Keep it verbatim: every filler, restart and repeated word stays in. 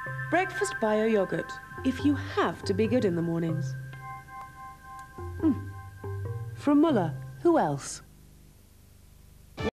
Breakfast bio yogurt, if you have to be good in the mornings. Mm. From Muller, who else?